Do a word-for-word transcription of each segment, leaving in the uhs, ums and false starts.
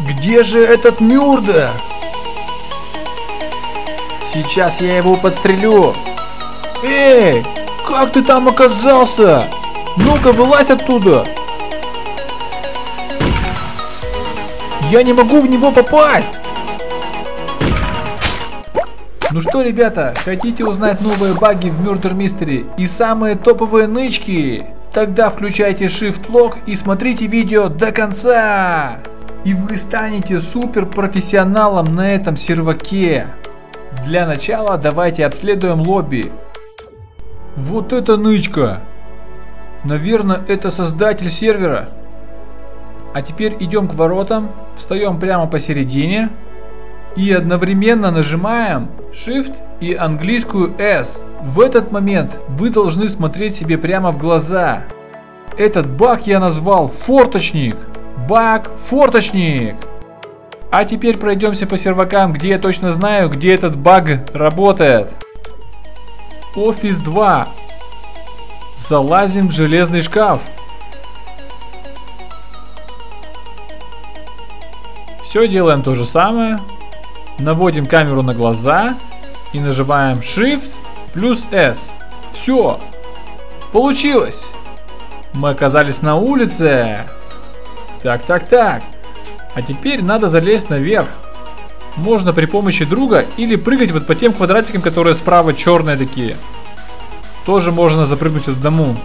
Где же этот Мюрдер? Сейчас я его подстрелю. Эй, как ты там оказался? Ну-ка, вылазь оттуда. Я не могу в него попасть. Ну что, ребята, хотите узнать новые баги в Murder Mystery и самые топовые нычки? Тогда включайте Shift Lock и смотрите видео до конца. И вы станете супер профессионалом на этом серваке. Для начала давайте обследуем лобби. Вот это нычка. Наверное, это создатель сервера. А теперь идем к воротам, встаем прямо посередине и одновременно нажимаем Shift и английскую S. В этот момент вы должны смотреть себе прямо в глаза. Этот баг я назвал форточник. Баг форточник. А теперь пройдемся по сервакам, где я точно знаю, где этот баг работает. Офис два. Залазим в железный шкаф. Все делаем то же самое. Наводим камеру на глаза и нажимаем Shift плюс S. Все. Получилось. Мы оказались на улице. Так, так, так. А теперь надо залезть наверх. Можно при помощи друга или прыгать вот по тем квадратикам, которые справа черные такие. Тоже можно запрыгнуть одному.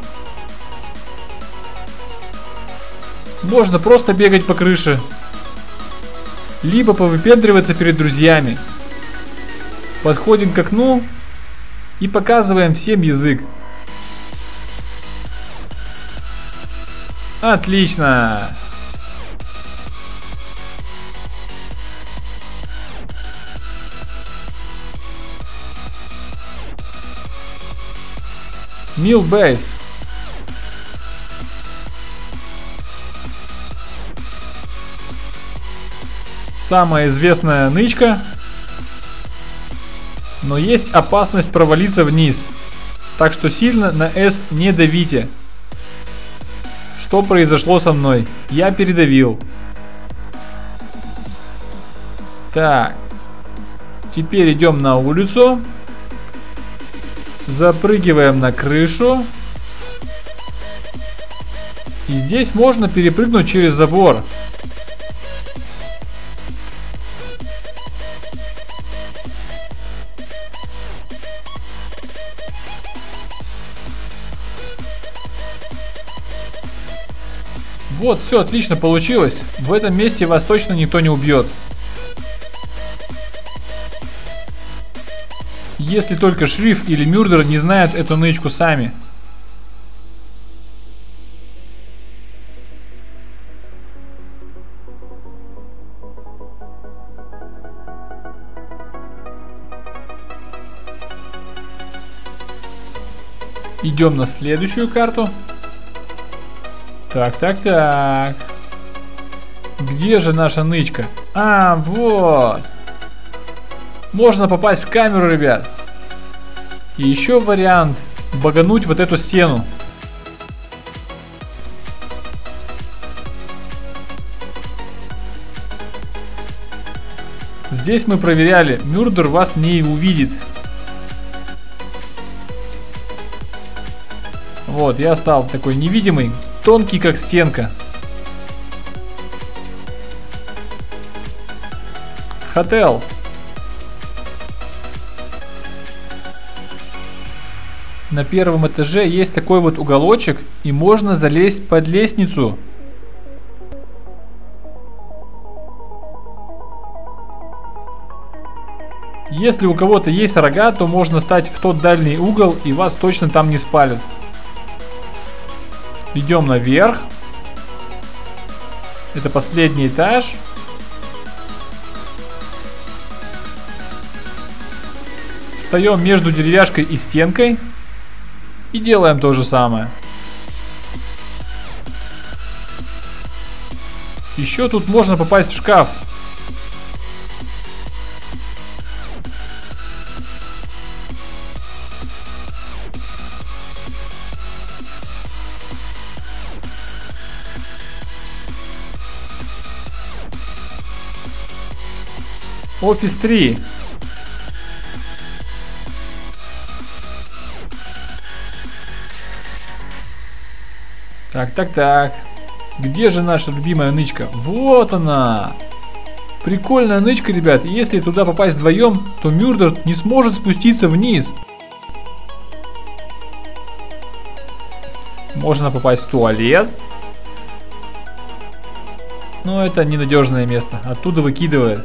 Можно просто бегать по крыше. Либо повыпендриваться перед друзьями. Подходим к окну и показываем всем язык. Отлично! Mill Base. Самая известная нычка. Но есть опасность провалиться вниз. Так что сильно на S не давите. Что произошло со мной? Я передавил. Так. Теперь идем на улицу. Запрыгиваем на крышу. И здесь можно перепрыгнуть через забор. Вот, все отлично получилось. В этом месте вас точно никто не убьет. Если только Шриф или Мюрдер не знают эту нычку сами. Идем на следующую карту. Так, так, так. Где же наша нычка? А, вот. Можно попасть в камеру, ребят. И еще вариант багануть вот эту стену. Здесь мы проверяли, Мюрдер вас не увидит. Вот, я стал такой невидимый, тонкий как стенка. Хотел. На первом этаже есть такой вот уголочек, и можно залезть под лестницу. Если у кого-то есть рога, то можно стать в тот дальний угол, и вас точно там не спалят. Идем наверх. Это последний этаж. Встаем между деревяшкой и стенкой. И делаем то же самое. Еще тут можно попасть в шкаф. Офис три. Так, так, так. Где же наша любимая нычка? Вот она. Прикольная нычка, ребят. Если туда попасть вдвоем, то Мюрдер не сможет спуститься вниз. Можно попасть в туалет. Но это ненадежное место. Оттуда выкидывает.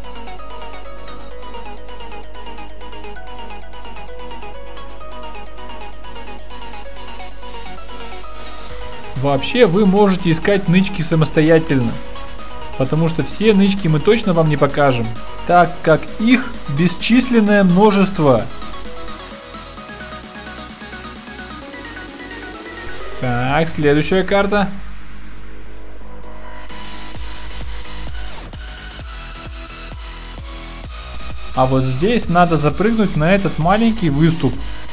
Вообще вы можете искать нычки самостоятельно, потому что все нычки мы точно вам не покажем, так как их бесчисленное множество. Так, следующая карта. А вот здесь надо запрыгнуть на этот маленький выступ.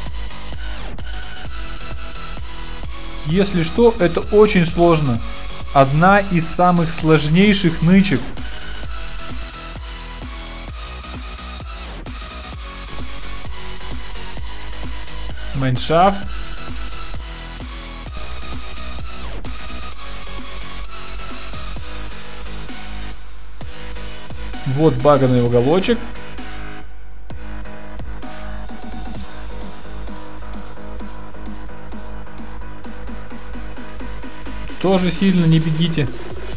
Если что, это очень сложно. Одна из самых сложнейших нычек. Майншафт. Вот баганный уголочек. Тоже сильно не бегите.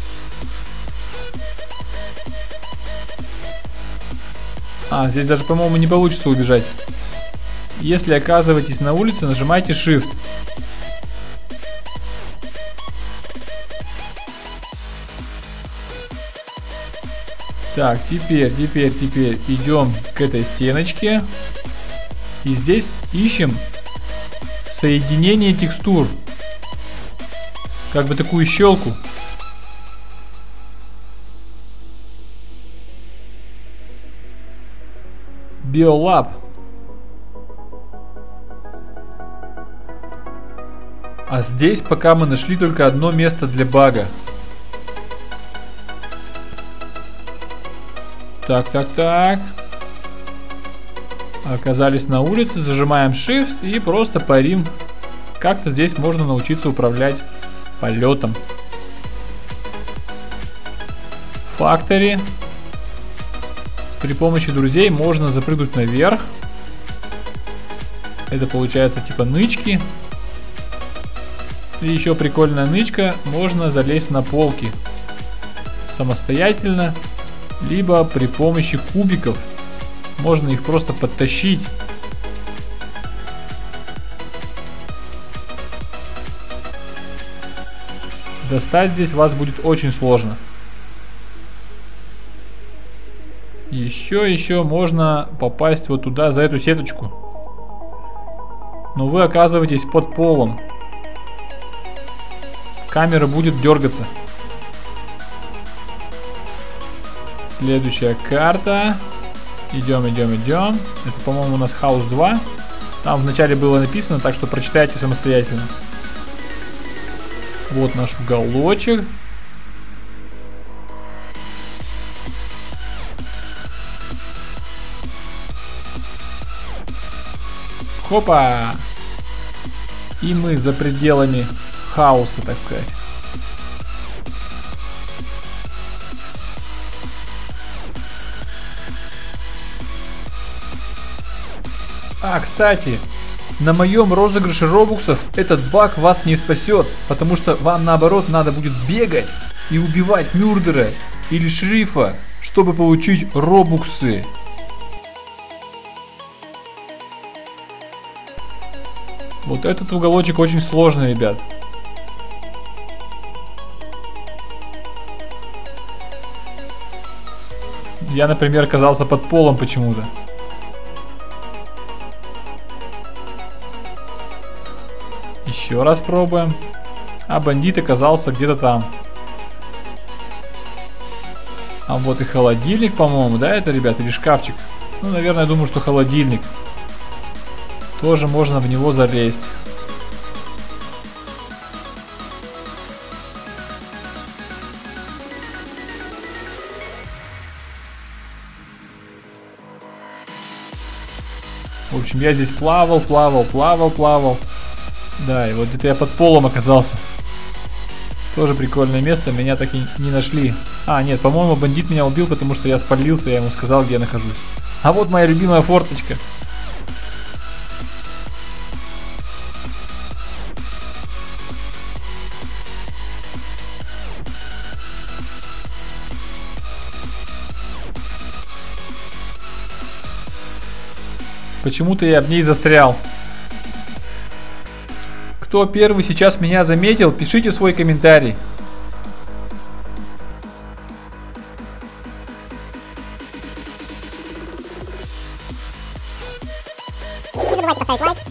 А, здесь даже, по-моему, не получится убежать. Если оказываетесь на улице, нажимайте Shift. Так, теперь, теперь, теперь идем к этой стеночке. И здесь ищем соединение текстур. Как бы такую щелку. Биолаб. А здесь пока мы нашли только одно место для бага. Так, так, так. Оказались на улице, зажимаем Shift и просто парим. Как-то здесь можно научиться управлять полетом. Factory. При помощи друзей можно запрыгнуть наверх. Это получается типа нычки. И еще прикольная нычка. Можно залезть на полки самостоятельно, либо при помощи кубиков. Можно их просто подтащить. Достать здесь вас будет очень сложно. Еще, еще можно попасть вот туда, за эту сеточку. Но вы оказываетесь под полом. Камера будет дергаться. Следующая карта. Идем, идем, идем. Это, по-моему, у нас хаус два. Там вначале было написано, так что прочитайте самостоятельно. Вот наш уголочек. Хопа! И мы за пределами хаоса, так сказать. А, кстати, на моем розыгрыше робуксов этот баг вас не спасет, потому что вам наоборот надо будет бегать и убивать Мюрдера или шерифа, чтобы получить робуксы. Вот этот уголочек очень сложный, ребят. Я, например, оказался под полом почему-то. Еще раз пробуем. А бандит оказался где-то там. А вот и холодильник, по-моему, да, это, ребят, или шкафчик? Ну, наверное, я думаю, что холодильник. Тоже можно в него залезть. В общем, я здесь плавал, плавал, плавал, плавал. Да, и вот где-то я под полом оказался. Тоже прикольное место, меня так и не нашли. А, нет, по-моему, бандит меня убил, потому что я спалился, я ему сказал, где я нахожусь. А вот моя любимая форточка. Почему-то я в ней застрял. Кто первый сейчас меня заметил, пишите свой комментарий. Не забывайте поставить лайк,